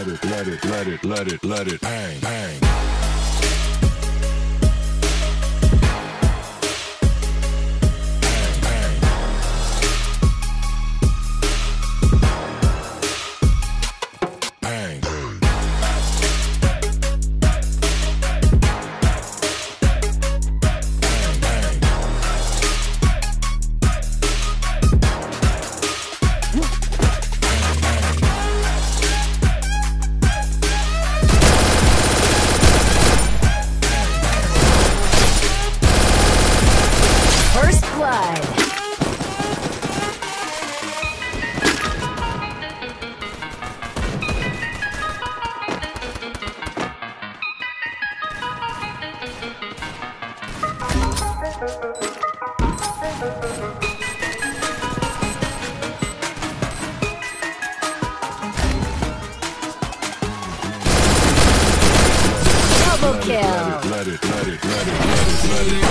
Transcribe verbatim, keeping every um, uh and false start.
it, let it, let it, let it, let it bang, bang. Double kill. Let it, let it, let it, let it, let it, let it.